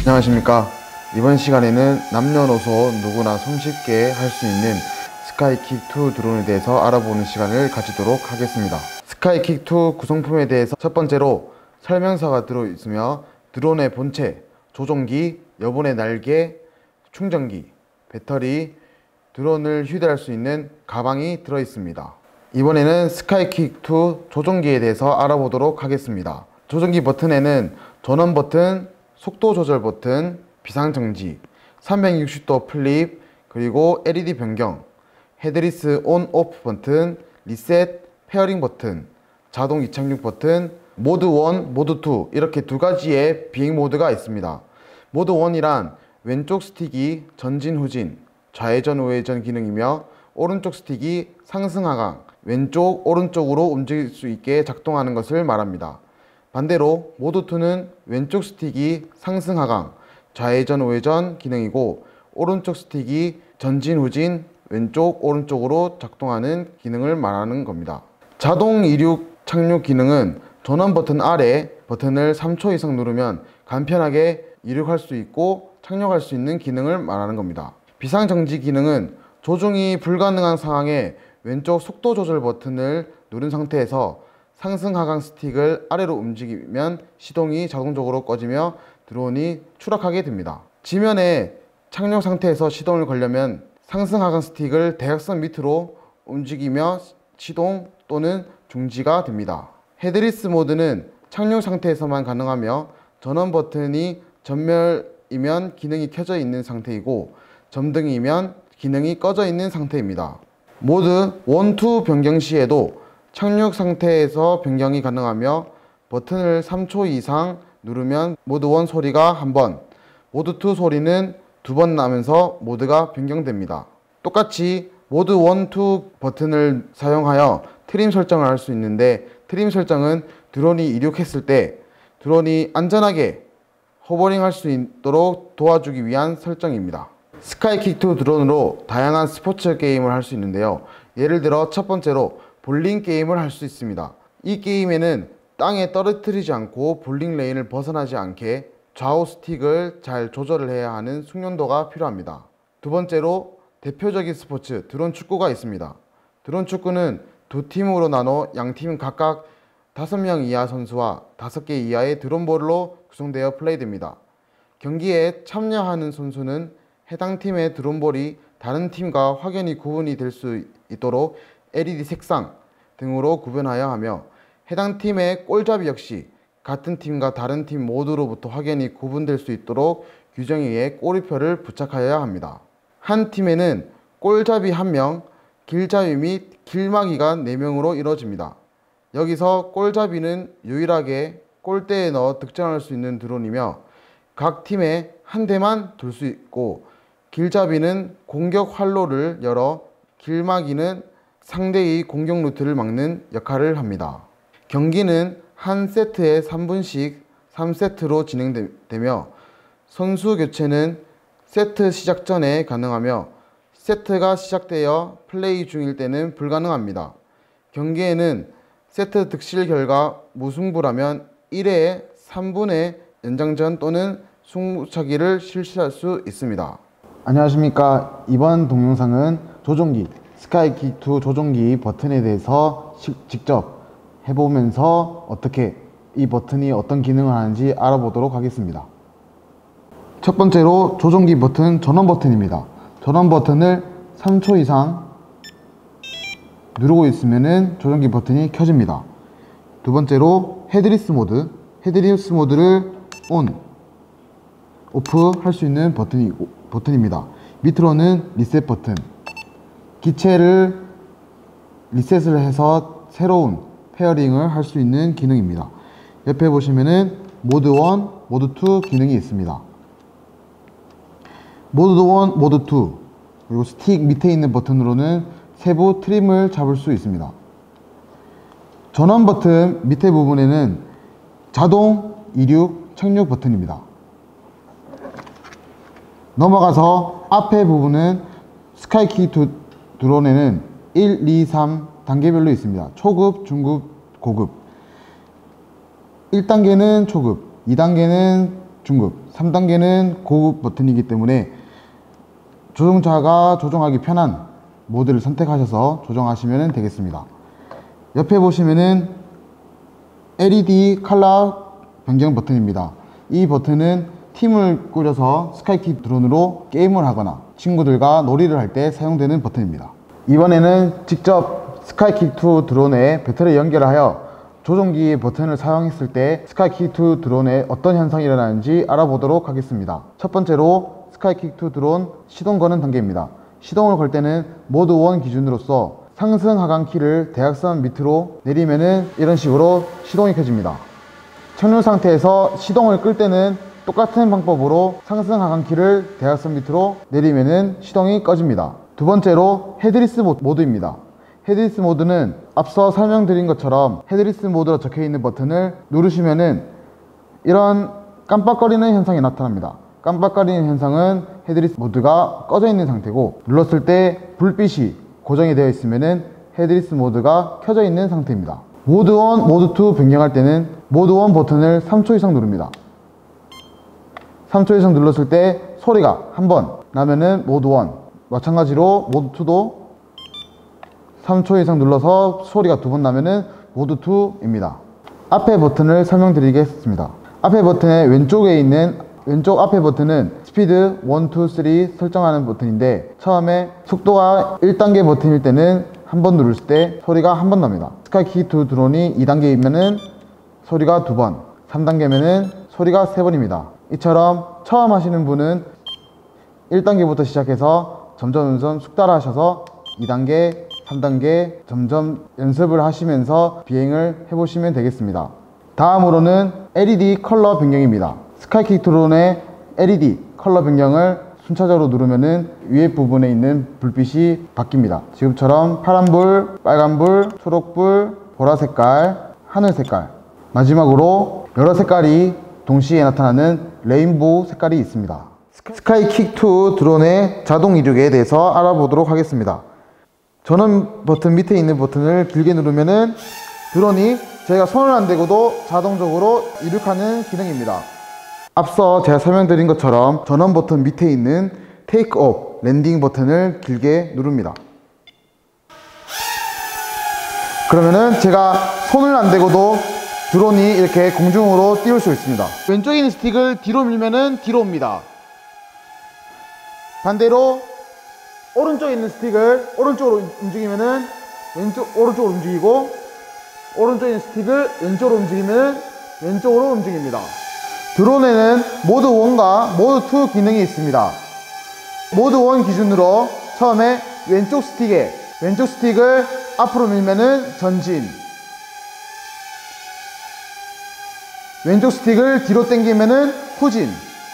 안녕하십니까. 이번 시간에는 남녀노소 누구나 손쉽게 할 수 있는 스카이킥2 드론에 대해서 알아보는 시간을 가지도록 하겠습니다. 스카이킥2 구성품에 대해서 첫 번째로 설명서가 들어있으며 드론의 본체, 조종기, 여분의 날개, 충전기, 배터리, 드론을 휴대할 수 있는 가방이 들어있습니다. 이번에는 스카이킥2 조종기에 대해서 알아보도록 하겠습니다. 조종기 버튼에는 전원 버튼, 속도 조절 버튼, 비상정지, 360도 플립, 그리고 LED 변경, 헤드리스 온 오프 버튼, 리셋, 페어링 버튼, 자동 이착륙 버튼, 모드 1, 모드 2 이렇게 두 가지의 비행 모드가 있습니다. 모드 1이란 왼쪽 스틱이 전진 후진, 좌회전 우회전 기능이며 오른쪽 스틱이 상승 하강, 왼쪽 오른쪽으로 움직일 수 있게 작동하는 것을 말합니다. 반대로 모드 2는 왼쪽 스틱이 상승 하강, 좌회전 우회전 기능이고 오른쪽 스틱이 전진 후진, 왼쪽 오른쪽으로 작동하는 기능을 말하는 겁니다. 자동 이륙 착륙 기능은 전원 버튼 아래 버튼을 3초 이상 누르면 간편하게 이륙할 수 있고 착륙할 수 있는 기능을 말하는 겁니다. 비상정지 기능은 조종이 불가능한 상황에 왼쪽 속도 조절 버튼을 누른 상태에서 상승 하강 스틱을 아래로 움직이면 시동이 자동적으로 꺼지며 드론이 추락하게 됩니다. 지면에 착륙 상태에서 시동을 걸려면 상승 하강 스틱을 대각선 밑으로 움직이며 시동 또는 중지가 됩니다. 헤드리스 모드는 착륙 상태에서만 가능하며 전원 버튼이 전멸이면 기능이 켜져 있는 상태이고 점등이면 기능이 꺼져 있는 상태입니다. 모드 1, 2 변경 시에도 착륙 상태에서 변경이 가능하며 버튼을 3초 이상 누르면 모드 1 소리가 한번, 모드 2 소리는 2번 나면서 모드가 변경됩니다. 똑같이 모드 1, 2 버튼을 사용하여 트림 설정을 할 수 있는데 트림 설정은 드론이 이륙했을 때 드론이 안전하게 호버링 할 수 있도록 도와주기 위한 설정입니다. 스카이킥2 드론으로 다양한 스포츠 게임을 할 수 있는데요. 예를 들어 첫 번째로 볼링 게임을 할 수 있습니다. 이 게임에는 땅에 떨어뜨리지 않고 볼링 레인을 벗어나지 않게 좌우 스틱을 잘 조절을 해야 하는 숙련도가 필요합니다. 두 번째로 대표적인 스포츠 드론 축구가 있습니다. 드론 축구는 두 팀으로 나눠 양팀 각각 5명 이하 선수와 5개 이하의 드론볼로 구성되어 플레이됩니다. 경기에 참여하는 선수는 해당 팀의 드론볼이 다른 팀과 확연히 구분이 될 수 있도록 LED 색상 등으로 구분하여야 하며 해당 팀의 골잡이 역시 같은 팀과 다른 팀 모두로부터 확연히 구분될 수 있도록 규정에 의해 꼬리표를 부착하여야 합니다. 한 팀에는 골잡이 1명, 길잡이 및 길막이가 4명으로 이루어집니다. 여기서 골잡이는 유일하게 골대에 넣어 득점할 수 있는 드론이며 각 팀에 한 대만 둘 수 있고 길잡이는 공격 활로를 열어 길막이는 상대의 공격 루트를 막는 역할을 합니다. 경기는 한 세트에 3분씩 3세트로 진행되며 선수 교체는 세트 시작 전에 가능하며 세트가 시작되어 플레이 중일 때는 불가능합니다. 경기에는 세트 득실 결과 무승부라면 1회에 3분의 연장전 또는 승부차기를 실시할 수 있습니다. 안녕하십니까. 이번 동영상은 조종기 스카이킥2 조종기 버튼에 대해서 직접 해보면서 어떻게 이 버튼이 어떤 기능을 하는지 알아보도록 하겠습니다. 첫 번째로 조종기 버튼 전원 버튼입니다. 전원 버튼을 3초 이상 누르고 있으면 조종기 버튼이 켜집니다. 두 번째로 헤드리스 모드, 헤드리스 모드를 온, 오프 할 수 있는 버튼입니다. 밑으로는 리셋 버튼, 기체를 리셋을 해서 새로운 페어링을 할 수 있는 기능입니다. 옆에 보시면은 모드 1, 모드 2 기능이 있습니다. 모드 1, 모드 2 그리고 스틱 밑에 있는 버튼으로는 세부 트림을 잡을 수 있습니다. 전원 버튼 밑에 부분에는 자동 이륙 착륙 버튼입니다. 넘어가서 앞에 부분은 스카이킥2 드론에는 1, 2, 3 단계별로 있습니다. 초급, 중급, 고급. 1단계는 초급, 2단계는 중급, 3단계는 고급 버튼이기 때문에 조종자가 조종하기 편한 모드를 선택하셔서 조정하시면 되겠습니다. 옆에 보시면은 LED 컬러 변경 버튼입니다. 이 버튼은 팀을 꾸려서 스카이킥 드론으로 게임을 하거나 친구들과 놀이를 할 때 사용되는 버튼입니다. 이번에는 직접 스카이킥2 드론에 배터리 연결하여 조종기 버튼을 사용했을 때 스카이킥2 드론에 어떤 현상이 일어나는지 알아보도록 하겠습니다. 첫 번째로 스카이킥2 드론 시동 거는 단계입니다. 시동을 걸 때는 모드 1 기준으로서 상승 하강 키를 대각선 밑으로 내리면은 이런 식으로 시동이 켜집니다. 착륙 상태에서 시동을 끌 때는 똑같은 방법으로 상승 하강 키를 대각선 밑으로 내리면은 시동이 꺼집니다. 두 번째로 헤드리스 모드입니다. 헤드리스 모드는 앞서 설명드린 것처럼 헤드리스 모드로 적혀 있는 버튼을 누르시면은 이런 깜빡거리는 현상이 나타납니다. 깜빡거리는 현상은 헤드리스 모드가 꺼져 있는 상태고, 눌렀을 때 불빛이 고정이 되어 있으면은 헤드리스 모드가 켜져 있는 상태입니다. 모드 1, 모드 2 변경할 때는 모드 1 버튼을 3초 이상 누릅니다. 3초 이상 눌렀을 때 소리가 한 번 나면은 모드 1, 마찬가지로 모드 2도 3초 이상 눌러서 소리가 2번 나면은 모드 2입니다. 앞에 버튼을 설명드리겠습니다. 앞에 버튼의 왼쪽에 있는 왼쪽 앞에 버튼은 스피드 1, 2, 3 설정하는 버튼인데, 처음에 속도가 1단계 버튼일 때는 한 번 누를 때 소리가 한 번 납니다. 스카이킥2 드론이 2단계이면은 소리가 2번, 3단계면은 소리가 3번입니다. 이처럼 처음 하시는 분은 1단계부터 시작해서 점점 숙달을 하셔서 2단계, 3단계 점점 연습을 하시면서 비행을 해보시면 되겠습니다. 다음으로는 LED 컬러 변경입니다. 스카이킥 드론의 LED 컬러 변경을 순차적으로 누르면은 위에 부분에 있는 불빛이 바뀝니다. 지금처럼 파란불, 빨간불, 초록불, 보라색깔, 하늘색깔, 마지막으로 여러 색깔이 동시에 나타나는 레인보우 색깔이 있습니다. 스카이킥2 드론의 자동 이륙에 대해서 알아보도록 하겠습니다. 전원 버튼 밑에 있는 버튼을 길게 누르면은 드론이 저희가 손을 안 대고도 자동적으로 이륙하는 기능입니다. 앞서 제가 설명드린 것처럼 전원 버튼 밑에 있는 테이크 오프, 랜딩 버튼을 길게 누릅니다. 그러면은 제가 손을 안 대고도 드론이 이렇게 공중으로 띄울 수 있습니다. 왼쪽에 있는 스틱을 뒤로 밀면은 뒤로 옵니다. 반대로 오른쪽에 있는 스틱을 오른쪽으로 움직이면은 오른쪽으로 움직이고, 오른쪽에 있는 스틱을 왼쪽으로 움직이면 왼쪽으로 움직입니다. 드론에는 모드 1과 모드 2 기능이 있습니다. 모드 1 기준으로 처음에 왼쪽 스틱을 앞으로 밀면은 전진, 왼쪽 스틱을 뒤로 당기면은 후진,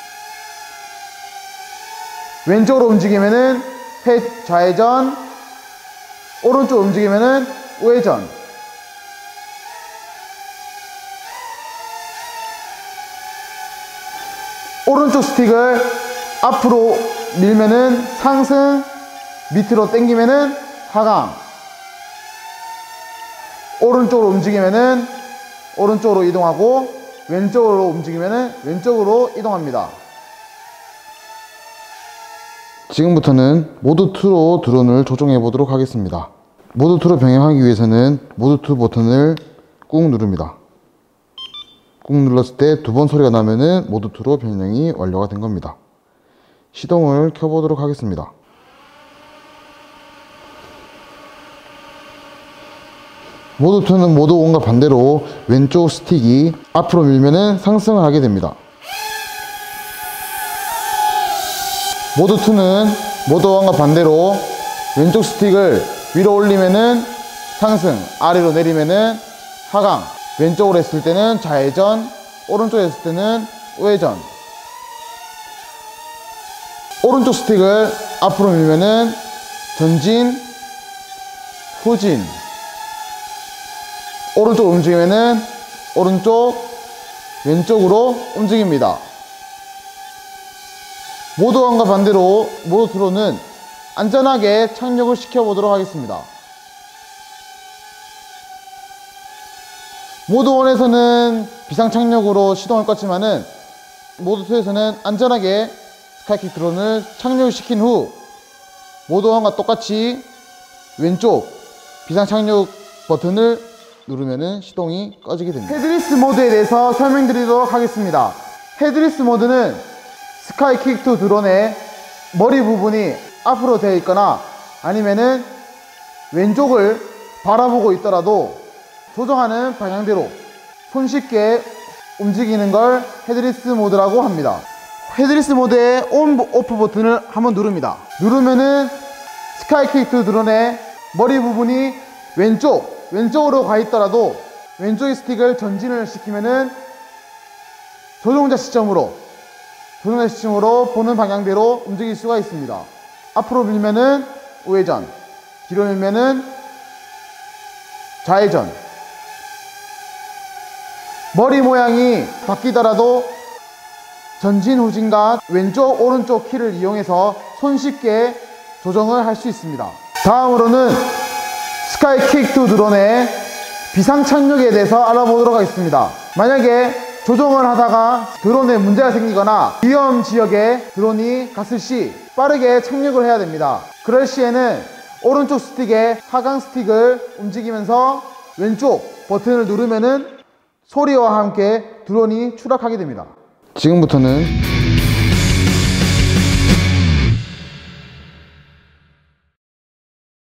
왼쪽으로 움직이면은 좌회전, 오른쪽으로 움직이면은 우회전. 오른쪽 스틱을 앞으로 밀면은 상승, 밑으로 당기면은 하강, 오른쪽으로 움직이면은 오른쪽으로 이동하고, 왼쪽으로 움직이면은 왼쪽으로 이동합니다. 지금부터는 모드 2로 드론을 조종해 보도록 하겠습니다. 모드 2로 변경하기 위해서는 모드 2 버튼을 꾹 누릅니다. 꾹 눌렀을 때 2번 소리가 나면은 모드 2로 변경이 완료가 된 겁니다. 시동을 켜보도록 하겠습니다. 모드 2는 모드 1과 반대로 왼쪽 스틱이 앞으로 밀면은 상승을 하게 됩니다. 모드 2는 모드 1과 반대로 왼쪽 스틱을 위로 올리면은 상승, 아래로 내리면은 하강, 왼쪽으로 했을 때는 좌회전, 오른쪽으로 했을 때는 우회전. 오른쪽 스틱을 앞으로 밀면은 전진, 후진. 오른쪽으로 움직이면은 오른쪽, 왼쪽으로 움직입니다. 모드 1과 반대로 모드 2로는 안전하게 착륙을 시켜보도록 하겠습니다. 모드 1에서는 비상착륙으로 시동을 껐지만은 모드 2에서는 안전하게 스카이킥 드론을 착륙시킨 후 모드 1과 똑같이 왼쪽 비상 착륙 버튼을 누르면 시동이 꺼지게 됩니다. 헤드리스 모드에 대해서 설명드리도록 하겠습니다. 헤드리스 모드는 스카이킥2 드론의 머리 부분이 앞으로 되어 있거나 아니면은 왼쪽을 바라보고 있더라도 조정하는 방향대로 손쉽게 움직이는 걸 헤드리스 모드라고 합니다. 헤드리스 모드의 온, 오프 버튼을 한번 누릅니다. 누르면은 스카이킥2 드론의 머리 부분이 왼쪽으로 가 있더라도 왼쪽의 스틱을 전진을 시키면은 조종자 시점으로 보는 방향대로 움직일 수가 있습니다. 앞으로 밀면은 우회전, 뒤로 밀면은 좌회전. 머리 모양이 바뀌더라도 전진, 후진과 왼쪽, 오른쪽 키를 이용해서 손쉽게 조정을 할 수 있습니다. 다음으로는 스카이킥2 드론의 비상 착륙에 대해서 알아보도록 하겠습니다. 만약에 조종을 하다가 드론에 문제가 생기거나 위험 지역에 드론이 갔을 시 빠르게 착륙을 해야 됩니다. 그럴 시에는 오른쪽 스틱의 하강 스틱을 움직이면서 왼쪽 버튼을 누르면은 소리와 함께 드론이 추락하게 됩니다. 지금부터는